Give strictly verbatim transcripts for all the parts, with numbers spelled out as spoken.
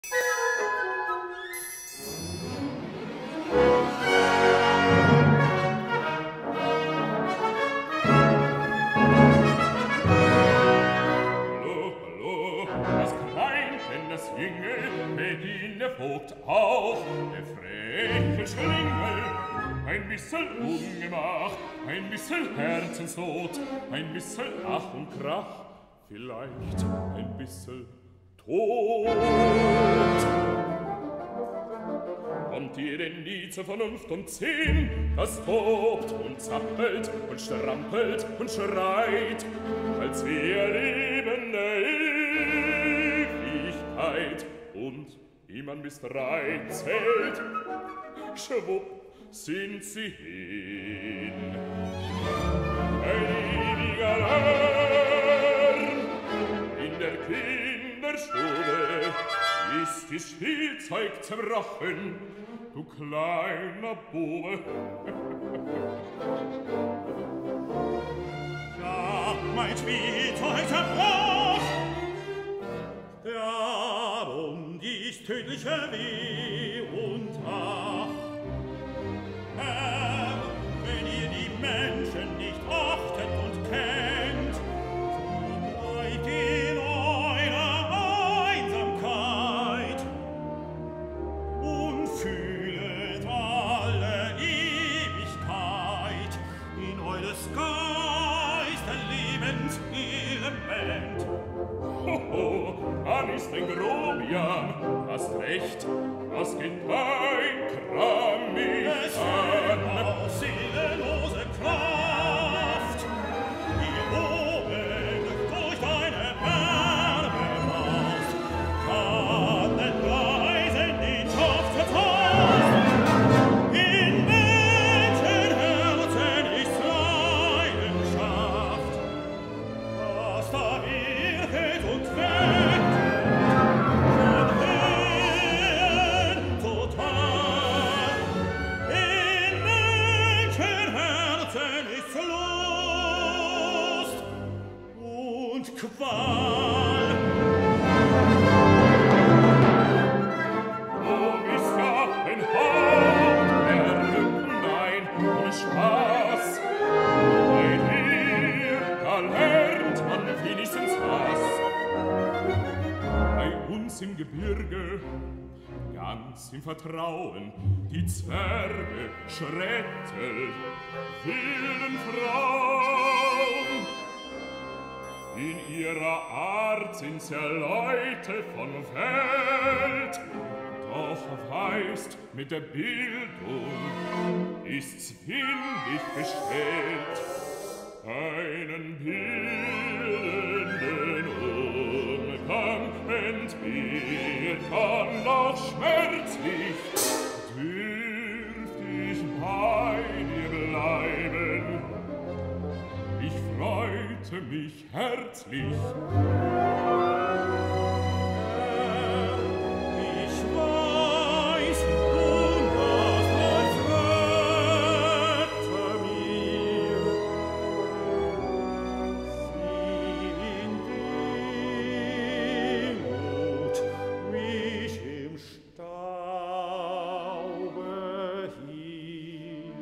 Vogt auch, der freche Schlingel, ein bissel Ungemach, ein bissel Herzensnot, ein bissel Ach und Krach, vielleicht ein bissel Tod. Kommt ihr denn nie zur Vernunft und Sinn, das tobt und zappelt und strampelt und schreit, als wir leben der Ewigkeit und wie man bis drei zählt, schwupp, sind sie hin. Ein ewiger Lärm in der Kinderstube ist die Spielzeug zerbrochen, du kleiner Bube. Ja, mein Spielzeug zerbrochen, darum dies tödliche Weh und Ach. Herr, wenn ihr die Menschen nicht achtet und kennt, so bleibt in eurer Einsamkeit und fühlet alle Ewigkeit in eures Geiste Lebenselement. Hoho, man ist ein Grobian, hast recht, was geht dein Kram mich Es an? fehlt aus seelenlose Kraft, die oben durch deine Wärme raust, kann den Reisen den Schaft vertraust. In Menschenherzen ist Leidenschaft, was da wirket und weckt, von Höhen total. In Menschenherzen ist Lust und Qual. Du bist ja ein Hauptwerk, nein, ohne Spaß. Bei dir, da lernt man wenigstens was. Bei uns im Gebirge, ganz im Vertrauen, die Zwerge, Schrettel, wilden Frauen. In ihrer Art sind's ja Leute von Welt, doch weißt, mit der Bildung ist's windig bestellt. Einen bildenden Umgang entbehrt kann noch schmerzlich, dürft ich bei dir bleiben. Ich freute mich herzlich. Ich weiß, du warst als Retter mir. Sieh in Demut mich im Staube hier.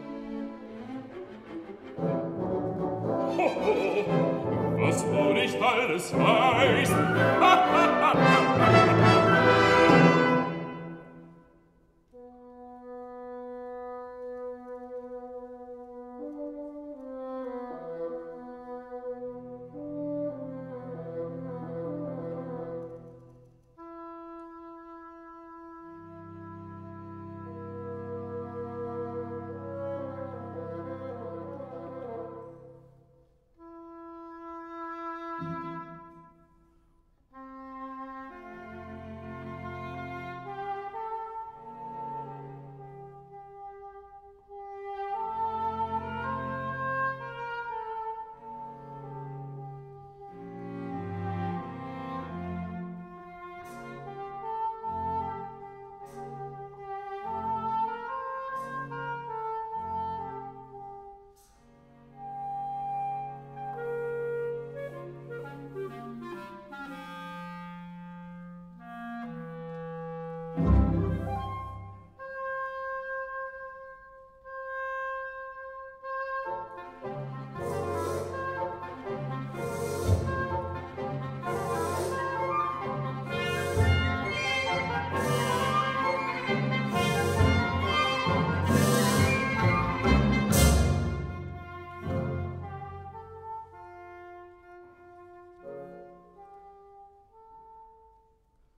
Was du nicht alles weißt.